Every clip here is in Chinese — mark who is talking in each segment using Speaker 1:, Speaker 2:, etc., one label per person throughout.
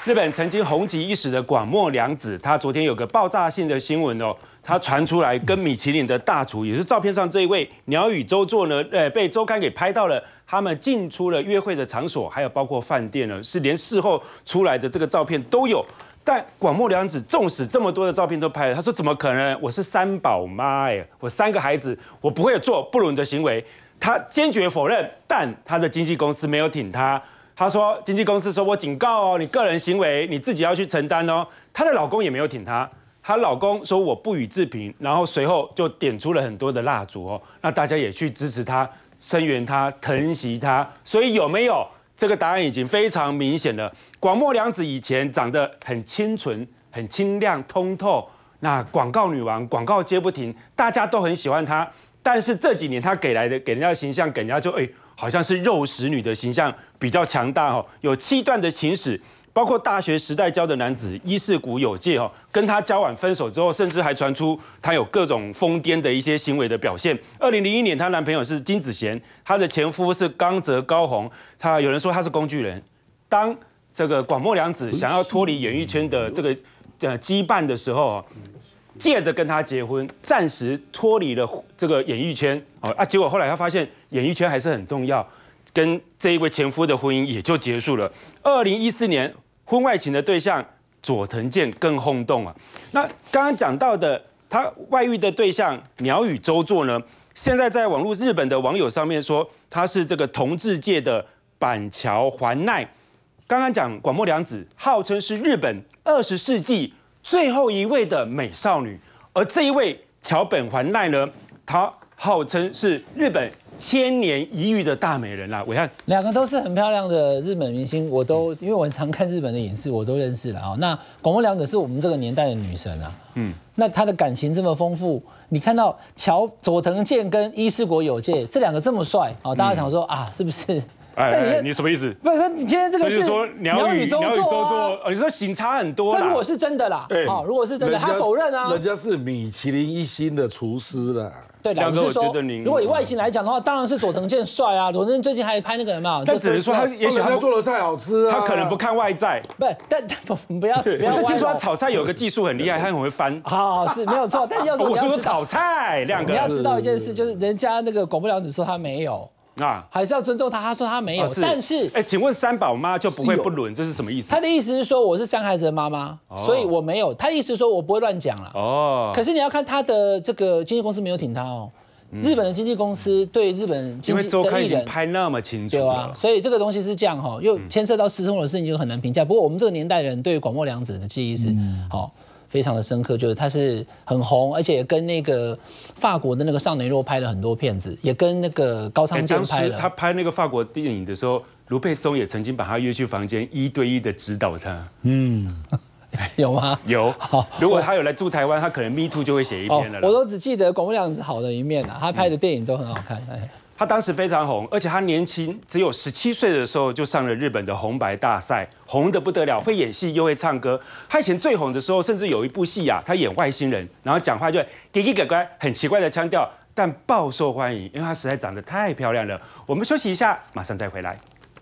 Speaker 1: 日本曾经红极一时的广末凉子，她昨天有个爆炸性的新闻哦，她传出来跟米其林的大厨，也是照片上这一位鸟羽周作呢，被周刊给拍到了，他们进出了约会的场所，还有包括饭店呢，是连事后出来的这个照片都有。但广末凉子纵使这么多的照片都拍了，她说怎么可能？我是三宝妈我3个孩子，我不会有做不伦的行为。她坚决否认，但她的经纪公司没有挺她。她说，经纪公司说我警告哦，你个人行为你自己要去承担哦。她的老公也没有挺她，她老公说我不予置评，然后随后就点出了很多的蜡烛哦，那大家也去支持她、声援她、疼惜她。所以有没有？这个答案已经非常明显了。广末凉子以前长得很清纯、很清亮、通透，那广告女王，广告接不停，大家都很喜欢她。但是这几年她给人家的形象，给人家就好像是肉食女的形象比较强大哦，有7段的情史，包括大学时代交的男子伊势谷友介哦，跟他交往分手之后，甚至还传出他有各种疯癫的一些行为的表现。2001年，她男朋友是金子贤，她的前夫是冈泽高宏，有人说他是工具人。当这个广末凉子想要脱离演艺圈的这个羁绊的时候，借着跟他结婚，暂时脱离了这个演艺圈结果后来他发现演艺圈还是很重要，跟这一位前夫的婚姻也就结束了。2014年，婚外情的对象佐藤健更轰动啊。那刚刚讲到的他外遇的对象鸟羽周作呢，现在在网络日本的网友上面说他是这个同志界的板桥环奈。刚刚讲广末凉子号称是日本20世纪最后一位的美少女，而这一位桥本环奈呢，她号称是日本1000年一遇的大美人啦。伟汉
Speaker 2: ，2个都是很漂亮的日本明星，我都因为我很常看日本的影视，我都认识了啊。那广末凉子是我们这个年代的女神啊，那她的感情这么丰富，你看到佐藤健跟伊势谷友介这2个这么帅啊，大家想说啊，是不是？
Speaker 1: 你什么意思？
Speaker 2: 不是，你今天这个是
Speaker 1: 说鸟羽周作，你说型差很多啦。
Speaker 2: 但如果是真的啦，如果是真的，他否认啊。
Speaker 3: 人家是米其林1星的厨师啦。
Speaker 2: 对，老实说，如果以外形来讲的话，当然是佐藤健帅啊。佐藤健最近还拍那个有没有？
Speaker 1: 但只能说他也许他
Speaker 3: 做的菜好吃啊。
Speaker 1: 他可能不看外在。
Speaker 2: 不要。
Speaker 1: 我是听说他炒菜有个技术很厉害，他很会翻。
Speaker 2: 好，是没有错。但要说
Speaker 1: 我说炒菜，亮哥，
Speaker 2: 你要知道一件事，就是人家那个广末凉子说他没有。还是要尊重他。他说他没有，但是，
Speaker 1: 请问三宝妈就不会不伦，这是什么意思？
Speaker 2: 他的意思是说我是3孩子的妈妈，所以我没有。他的意思是说我不会乱讲了。可是你要看他的这个经纪公司没有挺他哦。日本的经纪公司对日本经纪的艺人，因为周刊已经拍
Speaker 1: 那么清楚了，
Speaker 2: 对啊，所以这个东西是这样哈，又牵涉到私生活的事情，就很难评价。不过我们这个年代人对广末凉子的记忆是非常的深刻，就是他是很红，而且也跟那个法国的那个少年若拍了很多片子，也跟那个高仓健拍了。
Speaker 1: 当时他拍那个法国电影的时候，卢佩松也曾经把他约去房间1对1的指导他。
Speaker 2: 有吗？
Speaker 1: 有。如果他有来住台湾，他可能 Me Too 就会写一篇了。
Speaker 2: 我都只记得广末凉子好的一面他拍的电影都很好看。
Speaker 1: 他当时非常红，而且他年轻，只有17岁的时候就上了日本的红白大赛，红得不得了，会演戏又会唱歌。他以前最红的时候，甚至有一部戏他演外星人，然后讲话就叽叽呱呱，很奇怪的腔调，但爆受欢迎，因为他实在长得太漂亮了。我们休息一下，马上再回来。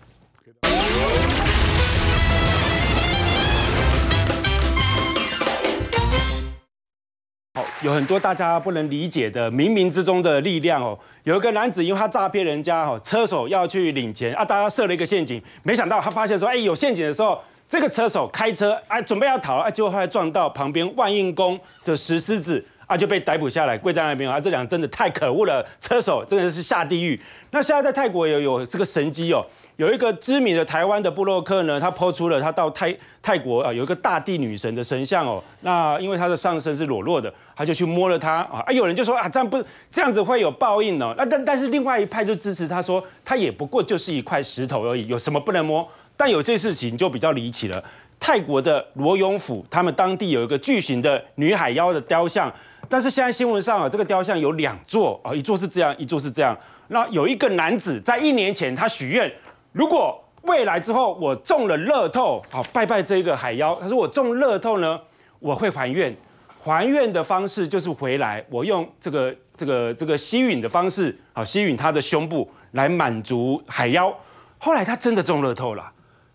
Speaker 1: 有很多大家不能理解的冥冥之中的力量哦。有一个男子，因为他诈骗人家车手要去领钱大家设了一个陷阱，没想到他发现说，有陷阱的时候，这个车手开车准备要逃结果后来撞到旁边万应宫的石狮子就被逮捕下来，跪在那边这2个真的太可恶了，车手真的是下地狱。那现在在泰国也有这个神机有一个知名的台湾的部落客呢，他抛出了他到泰国有一个大地女神的神像那因为他的上身是裸露的，他就去摸了它有人就说这样子会有报应但是另外一派就支持他说，他也不过就是一块石头而已，有什么不能摸？但有些事情就比较离奇了。泰国的罗永府，他们当地有一个巨型的女海妖的雕像，但是现在新闻上这个雕像有2座一座是这样，一座是这样。那有一个男子在1年前他许愿，如果未来之后我中了乐透，拜拜这个海妖，他说我中乐透呢，我会还愿。还愿的方式就是回来，我用这个吸吮的方式，吸吮他的胸部来满足海妖。后来他真的中乐透了。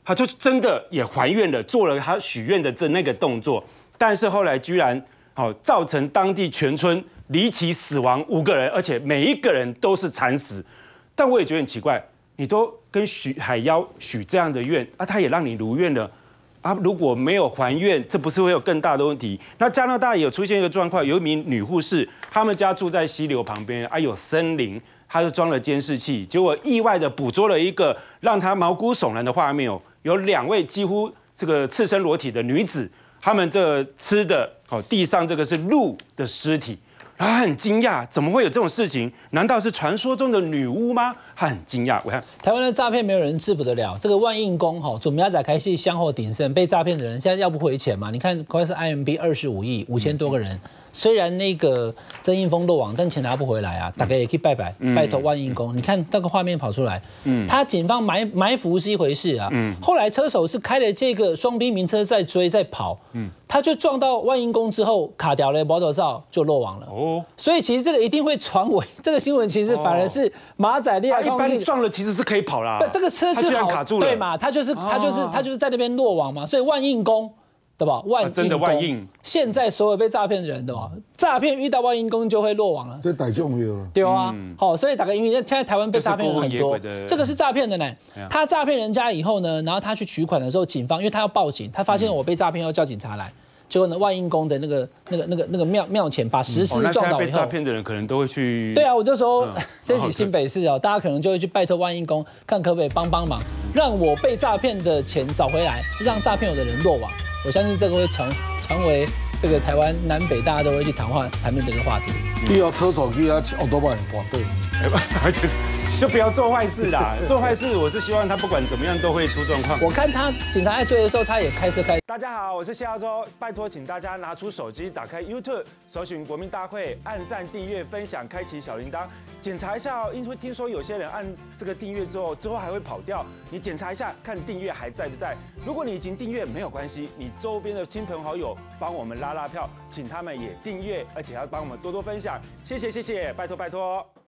Speaker 1: 她就真的也还愿了，做了她许愿的那个动作，但是后来居然造成当地全村离奇死亡5个人，而且每一个人都是惨死。但我也觉得很奇怪，你都跟海妖许这样的愿啊，他也让你如愿了啊，如果没有还愿，这不是会有更大的问题？那加拿大也有出现一个状况，有一名女护士，他们家住在溪流旁边啊，有森林，她就装了监视器，结果意外的捕捉了一个让她毛骨悚然的画面哦，有2位几乎这个赤身裸体的女子，她们这吃的地上这个是鹿的尸体。然后他很惊讶，怎么会有这种事情？难道是传说中的女巫吗？他很惊讶。我看
Speaker 2: 台湾的诈骗没有人制服得了，这个万应公准备要打开戏香火鼎盛，被诈骗的人现在要不回钱嘛？你看，光是 IMB 25亿5000多个人，虽然那个曾荫峰落网，但钱拿不回来啊！大家也可以拜托万应公。你看那个画面跑出来，他警方埋伏是一回事啊，后来车手是开了这个双 B 名车在追在跑，他就撞到万应公之后卡掉了保头照就落网了。所以其实这个一定会传闻，这个新闻其实反而是马仔厉害。
Speaker 1: 一般撞了其实是可以跑啦，
Speaker 2: 这个车是好卡住了，对嘛？他就是在那边落网嘛，所以万应公。对吧？
Speaker 1: 真的万应，
Speaker 2: 现在所有被诈骗的人，对吧？诈骗遇到万应公就会落网了，
Speaker 3: 这逮中了，
Speaker 2: 对啊。好，所以大概因为现在台湾被诈骗很多，这个是诈骗的呢。他诈骗人家以后呢，然后他去取款的时候，警方因为他要报警，他发现我被诈骗，要叫警察来。结果呢，万应公的那个庙前把石狮撞倒以后，
Speaker 1: 被诈骗的人可能都会去。
Speaker 2: 对啊，我就说这起新北市大家可能就会去拜托万应公，看可不可以帮忙，让我被诈骗的钱找回来，让诈骗我的人落网。我相信这个会传为这个台湾南北大家都会去谈论这个话题。
Speaker 3: 你要车手去啊，奥多曼管对，
Speaker 1: 就不要做坏事啦。做坏事，我是希望他不管怎么样都会出状况。
Speaker 2: 我看他警察在追的时候，他也开车开。
Speaker 1: 大家好，我是谢耀洲，拜托请大家拿出手机，打开 YouTube， 搜寻国民大会，按赞、订阅、分享，开启小铃铛，检查一下哦。因为听说有些人按这个订阅之后还会跑掉，你检查一下，看订阅还在不在。如果你已经订阅没有关系，你周边的亲朋好友帮我们拉票，请他们也订阅，而且要帮我们多多分享，谢谢，拜托。